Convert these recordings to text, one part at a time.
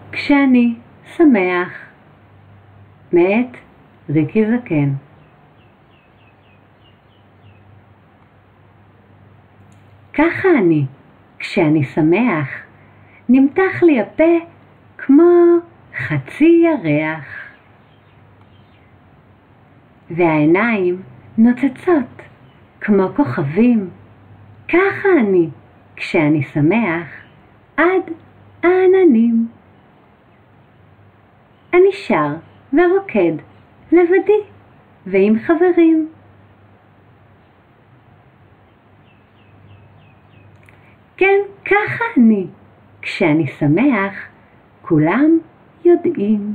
כשאני שמח. מאת ריקי זקן. ככה אני, כשאני שמח, נמתח לי הפה כמו חצי ירח. והעיניים נוצצות כמו כוכבים. ככה אני, כשאני שמח, עד העננים. אני שר ורוקד לבדי ועם חברים. כן, ככה אני, כשאני שמח, כולם יודעים.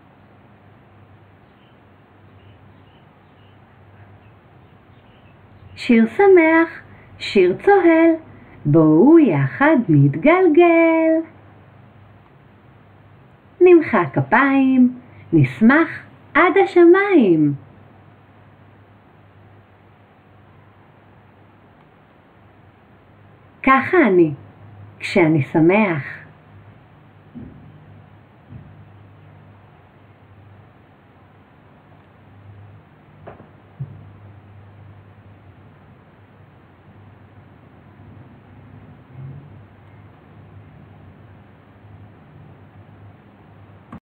שיר שמח, שיר צוהל, בואו יחד נתגלגל. נמחא כפיים, נשמח עד השמיים. ככה אני, כשאני שמח.